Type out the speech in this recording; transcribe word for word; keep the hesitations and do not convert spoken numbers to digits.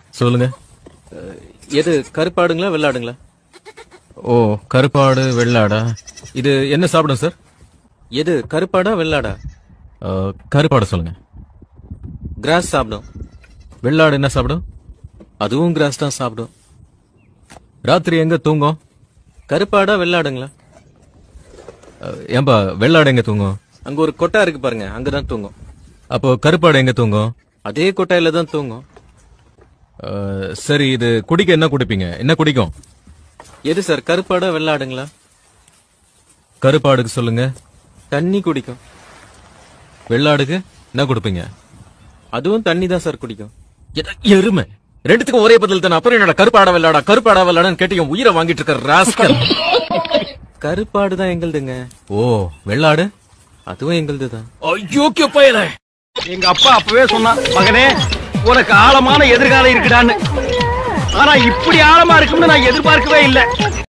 சொல்லுங்க. எது கருப்பாடுங்களா வெள்ளாடுங்களா? ஓ, கருப்பாடு வெள்ளாடா. இது என்ன சாப்பிடும் சார்? எது கருப்பாடா வெள்ளாடா? அஹ், கருப்பாடு சொல்லுங்க. கிராஸ் சாப்பிடும். வெள்ளாடு என்ன சாப்பிடும்? அதுவும் கிராஸ் தான் சாப்பிடும். ராத்திரி எங்க தூங்கும்? கருப்பாடா வெள்ளாடுங்களா? அஹ், ஏன்பா வெள்ளாடு எங்க தூங்கும்? அங்க ஒரு கொட்டா இருக்கு பாருங்க, அங்கதான் தூங்கும். அப்போ கருப்பாடு எங்க தூங்கும்? அதே கொட்டாயில தான் தூங்கும். அஹ், சரி, இது குடிக்க என்ன குடிப்பீங்க? என்ன குடிக்கும்? எது சார் கருப்பாடா வெள்ளாடுங்களா? கருப்பாடுக்கு சொல்லுங்க. தண்ணி குடிக்கும். வெள்ளாடுக்கு என்ன கொடுப்பீங்க? அதுவும் தண்ணி தான் சார் குடிக்கும். எ- எருமை. ரெண்டுத்துக்கும் ஒரே பதில் தானே. அப்புறம் என்னடா கருப்பாடா வெள்ளாடா கருப்பாடா வெள்ளாடான்னு கேட்டு என் உயிரை வாங்கிட்டு இருக்க ராஸ்கல். கருப்பாடு தான் எங்களுதுங்க. ஓ, வெள்ளாடு அதுவும் எங்களுது தான். ஐயோக்கிய பயல. எங்க அப்பா அப்பவே சொன்னான், மகனே உனக்கு ஆழமான எதிர்காலம் இருக்குடான்னு. ஆனா இப்படி ஆழமா இருக்கும்னு நான் எதிர்பார்க்கவே இல்லை.